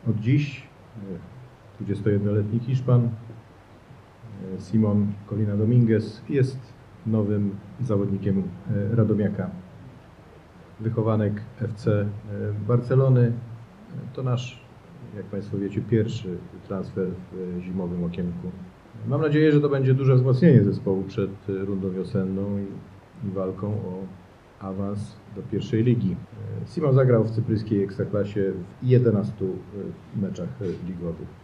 Od dziś 21-letni Hiszpan Simon Colina Dominguez jest nowym zawodnikiem Radomiaka. Wychowanek FC Barcelony. To nasz, jak Państwo wiecie, pierwszy transfer w zimowym okienku. Mam nadzieję, że to będzie duże wzmocnienie zespołu przed rundą wiosenną i walką o awans do pierwszej ligi. Simon zagrał w cypryjskiej ekstraklasie w 11 meczach ligowych.